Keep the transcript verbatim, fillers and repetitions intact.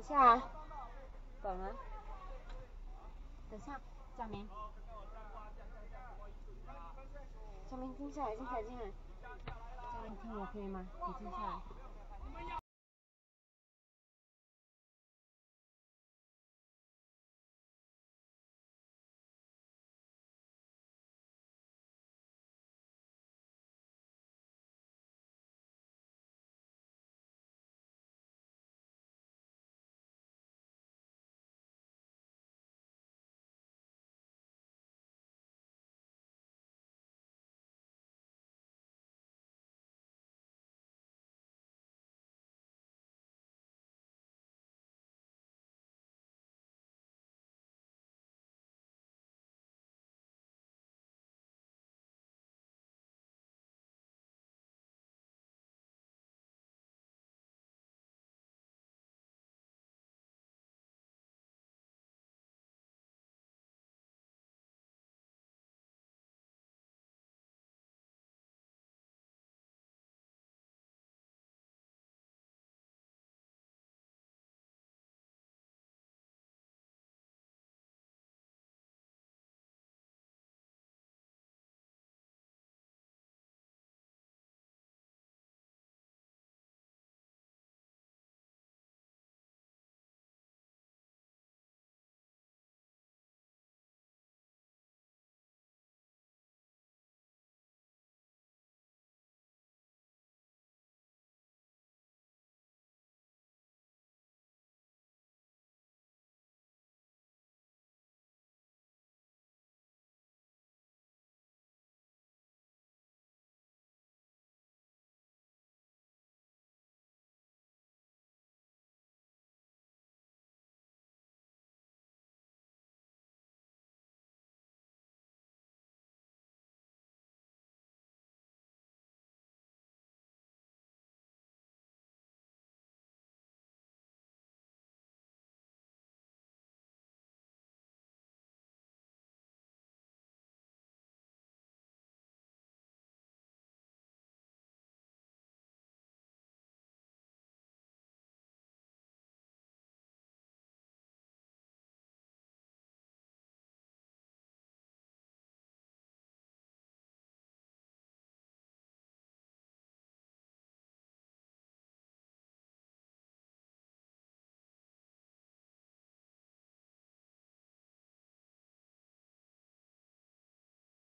下啊，懂了。等下，小明，小明停下来，停下来，停下来。小明听我可以吗？你停下来。